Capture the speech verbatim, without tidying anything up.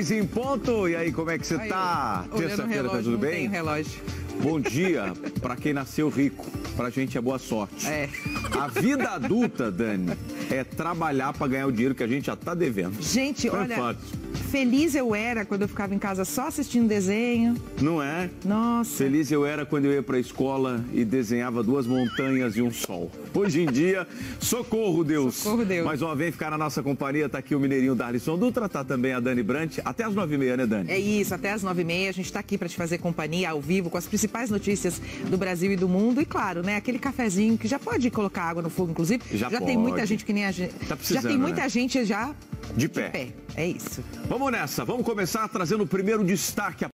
dez em ponto. E aí, como é que você Aí, tá? Terça-feira, tá tudo não bem? Tem relógio. Bom dia pra quem nasceu rico. Pra gente é boa sorte. É. A vida adulta, Dani, é trabalhar pra ganhar o dinheiro que a gente já tá devendo. Gente, Não é olha, fácil. feliz eu era quando eu ficava em casa só assistindo desenho. Não é? Nossa. Feliz eu era quando eu ia pra escola e desenhava duas montanhas e um sol. Hoje em dia, socorro, Deus. Socorro, Deus. Mais uma vez, ficar na nossa companhia, tá aqui o mineirinho Darlisson Dutra, tá também a Dani Brant, até as nove e meia, né, Dani? É isso, até as nove e meia a gente tá aqui para te fazer companhia ao vivo com as principais notícias do Brasil e do mundo. E claro, né, aquele cafezinho que já pode colocar água no fogo, inclusive. Já já pode. tem muita gente que nem a gente. Tá precisando, já tem muita né? gente já De de pé. pé. É isso. Vamos nessa, vamos começar trazendo o primeiro destaque.